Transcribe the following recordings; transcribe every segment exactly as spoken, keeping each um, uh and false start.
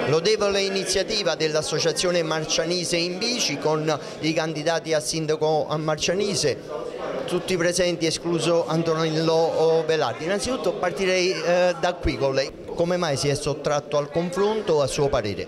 Lodevole iniziativa dell'Associazione Marcianise in Bici con i candidati a sindaco a Marcianise, tutti presenti escluso Antonello Velardi. Innanzitutto partirei eh, da qui con lei. Come mai si è sottratto al confronto, a suo parere?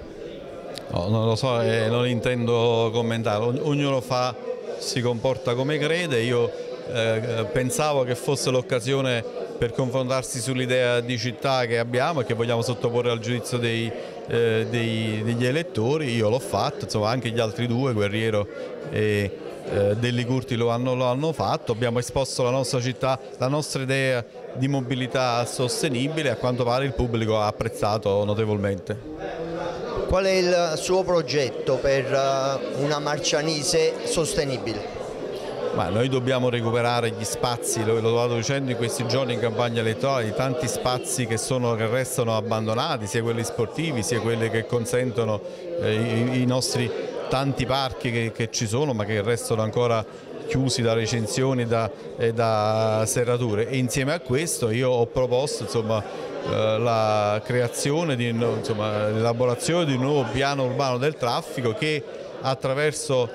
No, non lo so e non intendo commentare, ognuno fa, si comporta come crede. Io eh, pensavo che fosse l'occasione per confrontarsi sull'idea di città che abbiamo e che vogliamo sottoporre al giudizio dei, eh, dei, degli elettori. Io l'ho fatto, insomma anche gli altri due, Guerriero e eh, Delli Curti lo hanno, lo hanno fatto. Abbiamo esposto la nostra città, la nostra idea di mobilità sostenibile e a quanto pare il pubblico ha apprezzato notevolmente. Qual è il suo progetto per una Marcianise sostenibile? Ma noi dobbiamo recuperare gli spazi, lo, lo vado dicendo in questi giorni in campagna elettorale, tanti spazi che, sono, che restano abbandonati, sia quelli sportivi sia quelli che consentono eh, i, i nostri tanti parchi che, che ci sono ma che restano ancora chiusi da recinzioni da, e da serrature. E insieme a questo io ho proposto insomma, eh, la creazione, di, insomma, l'elaborazione di un nuovo piano urbano del traffico che attraverso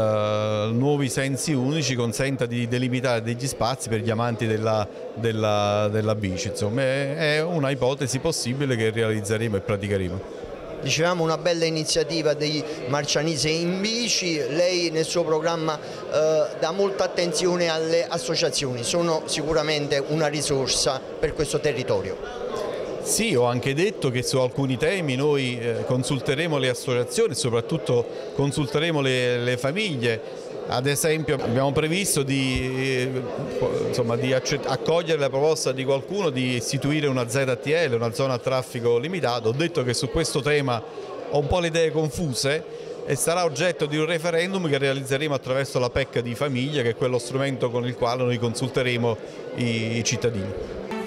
Uh, nuovi sensi unici consenta di delimitare degli spazi per gli amanti della, della, della bici. Insomma, è, è una ipotesi possibile che realizzeremo e praticheremo. Dicevamo una bella iniziativa dei Marcianise in Bici, lei nel suo programma eh, dà molta attenzione alle associazioni, sono sicuramente una risorsa per questo territorio. Sì, ho anche detto che su alcuni temi noi eh, consulteremo le associazioni e soprattutto consulteremo le, le famiglie. Ad esempio abbiamo previsto di, eh, insomma, di accogliere la proposta di qualcuno di istituire una Z T L, una zona a traffico limitato. Ho detto che su questo tema ho un po' le idee confuse e sarà oggetto di un referendum che realizzeremo attraverso la P E C di famiglia, che è quello strumento con il quale noi consulteremo i, i cittadini.